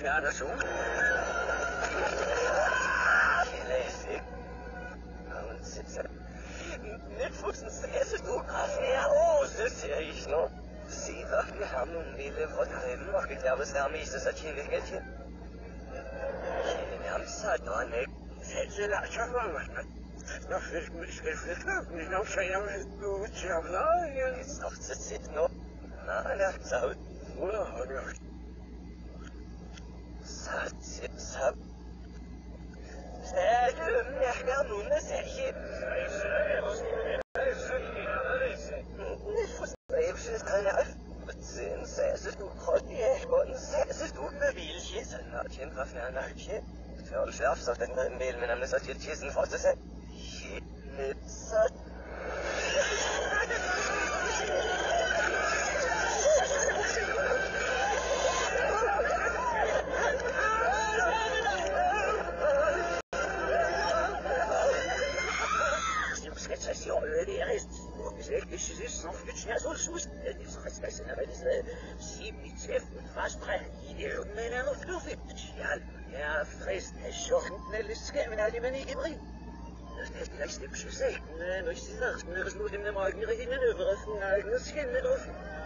fjerne sol. Classic. Und sitzen. Mit Fußen säßest du Kaffee aus, das sehe ich noch. Sie dachten, wir haben nun Mille von Reben, auch ich glaube, es haben ich das hat hier Geldchen. Wir haben es halt noch nicht. Sätze nach Schaffen. Noch für mich geflüchtet, nicht auf Schein, gut, ja, Jetzt noch zu sitzen, noch. Na, so. Oder, oder. Sat. Sälüm, ya nun ne sälje. Nefus evşiz kanal. Sen säsest du kodye, und säsest du bevilje, sanatjen rafnanatje. För schärfst auf den Mehl, men amnes att jetjesen fåste sig. Nipsat. Es ist noch nicht mehr so sus. Das heißt, aber das 7 12 was brechen. Die Männer noch dürfen. Ja, frisst es schon. Schnelles Skämmen hat immer nie gebracht. Das ist gleich die Beschisse. Nein, ich sag, das muss in dem Augen reden, über das eigenes Kind drauf.